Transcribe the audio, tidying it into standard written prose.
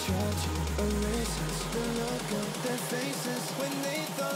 try to erase us, the look on their faces when they thought